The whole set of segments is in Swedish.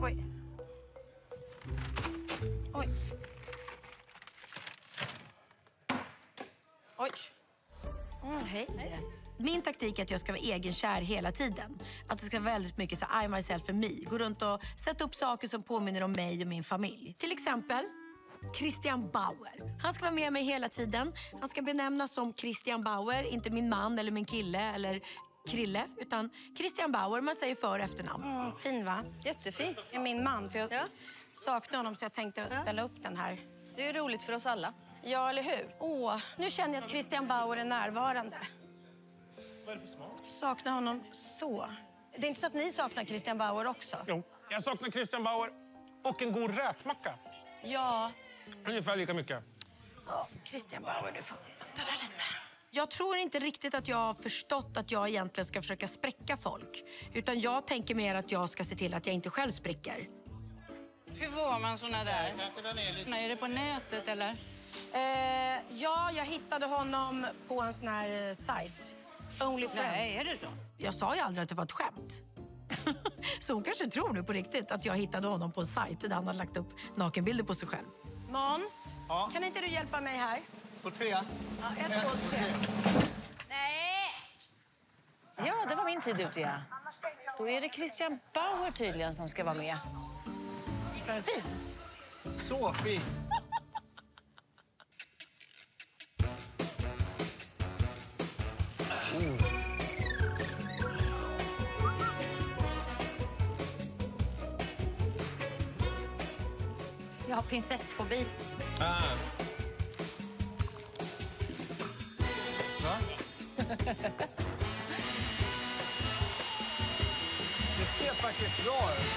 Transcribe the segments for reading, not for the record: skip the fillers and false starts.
Oj. Oj. Oj. Hej. Min taktik är att jag ska vara egenkär hela tiden. Att det ska vara väldigt mycket så I, myself and me. Gå runt och sätta upp saker som påminner om mig och min familj. Till exempel Christian Bauer. Han ska vara med mig hela tiden. Han ska benämnas som Christian Bauer. Inte min man eller min kille eller Krille. Utan Christian Bauer, man säger för- och efternamn. Fin va? Jättefin. Det är min man. För jag saknar honom så jag tänkte ställa upp den här. Det är ju roligt för oss alla. Ja, eller hur? Nu känner jag att Christian Bauer är närvarande. Vad är det för smak? Saknar honom så. Det är inte så att ni saknar Christian Bauer också? Jo, jag saknar Christian Bauer och en god räkmacka. Ja. Ungefär lika mycket. Christian Bauer, du får vänta där lite. Jag tror inte riktigt att jag har förstått att jag egentligen ska försöka spräcka folk. Utan jag tänker mer att jag ska se till att jag inte själv spricker. Hur får man såna där? Är det på nätet eller? Ja, jag hittade honom på en sån här sajt. OnlyFans. Nej, är det så? Jag sa ju aldrig att det var ett skämt. Så hon kanske tror nu på riktigt att jag hittade honom på en sajt där han hade lagt upp nakenbilder på sig själv. Måns, kan inte du hjälpa mig här? På 3. Ja, 1, 2, 3. Nej! Ja, det var min tid ute, ja. Då är det Christian Bauer tydligen som ska vara med. Så är det fint. Så fint. Jag har prinsessfobi. Va? Det ser faktiskt bra ut.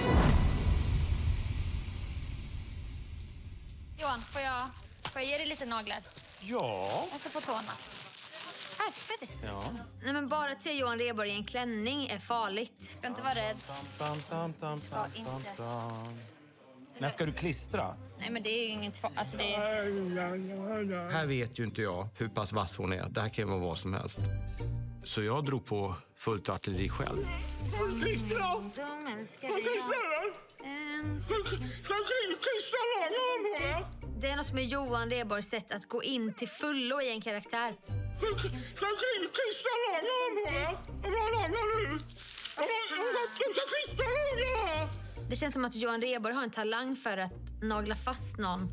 Johan, får jag ge dig lite naglar? Ja. Och så på tårna. Här, fett. Ja. Nej, men bara att se Johan Rheborg i en klänning är farligt. Ska inte vara rädd. Ska inte. När ska du klistra? Nej, men det är ju inget alltså det är... Här vet ju inte jag hur pass vass hon är. Det här kan ju vara vad som helst. Så jag drog på fullt artilleri själv. Klistra! De älskar Ska dig. Det är något med Johan Rheborgs sätt att gå in till fullo i en karaktär. Det känns som att Johan Rheborg har en talang för att nagla fast någon.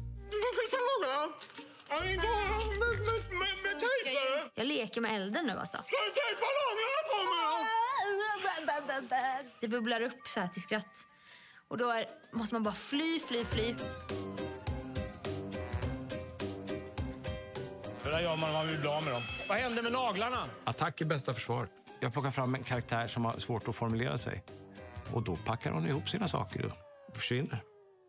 Jag leker med elden nu alltså. Det bubblar upp så här till skratt. Och då måste man bara fly. Det där gör man när man vill bli av med dem. Vad hände med naglarna? Attack är bästa försvar. Jag plockar fram en karaktär som har svårt att formulera sig. Och då packar hon ihop sina saker och försvinner.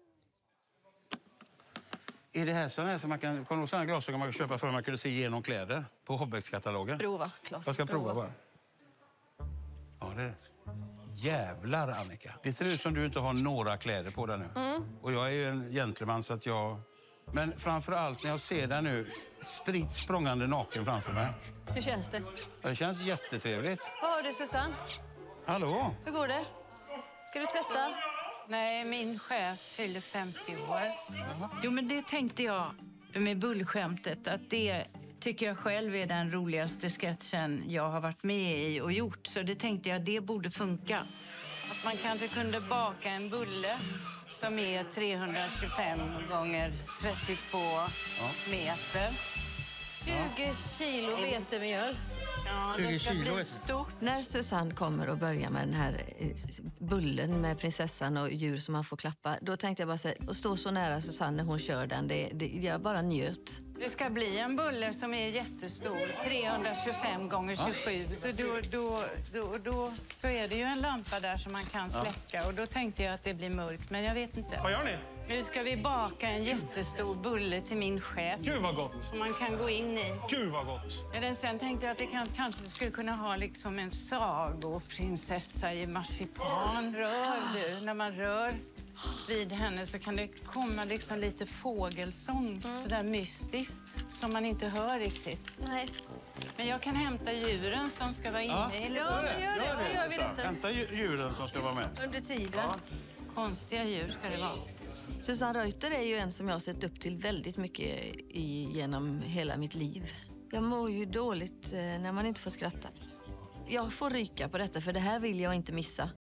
Är det här sådana här som man kan... Kommer sådana glasögon man kan köpa för att man kunde se igenom kläder på Hobbex-katalogen? Prova, Claes. Jag ska prova bara. Ja, det är rätt. Jävlar, Annika. Det ser ut som du inte har några kläder på dig nu. Och jag är ju en gentleman så att jag... Men framför allt när jag ser dig nu spritt språngande naken framför mig. Hur känns det? Det känns jättetrevligt. Vad har du, Susanne? Hallå? Hur går det? Ska du tvätta? Nej, min chef fyller 50 år. Jo, men det tänkte jag med bullskämtet. Att det tycker jag själv är den roligaste sketchen jag har varit med i och gjort. Så det tänkte jag, det borde funka. Att man kanske kunde baka en bulle som är 325 gånger 32 meter. 20 kilo vetemjöl. Ja, 20 det ska kilo. bli stort. När Susanne kommer och börjar med den här bullen med prinsessan och djur som man får klappa, då tänkte jag bara så här, att stå så nära Susanne när hon kör den, jag bara njöt. Det ska bli en bulle som är jättestor, 325 gånger 27. Så då så är det ju en lampa där som man kan släcka. Och då tänkte jag att det blir mörkt, men jag vet inte. Vad gör ni? Nu ska vi baka en jättestor bulle till min chef. Gud vad gott. Som man kan gå in i. Gud vad gott. Eller sen tänkte jag att det kanske skulle kunna ha liksom en sagoprinsessa i marsipan. Rör du? När man rör vid henne så kan det komma liksom lite fågelsång. Sådär mystiskt som man inte hör riktigt. Nej. Men jag kan hämta djuren som ska vara inne i. Ja, men gör det. Så gör vi detta. Hämta djuren som ska vara med. Under tiden. Konstiga djur ska det vara. Susanne Reuter är ju en som jag har sett upp till väldigt mycket genom hela mitt liv. Jag mår ju dåligt när man inte får skratta. Jag får ryka på detta, för det här vill jag inte missa.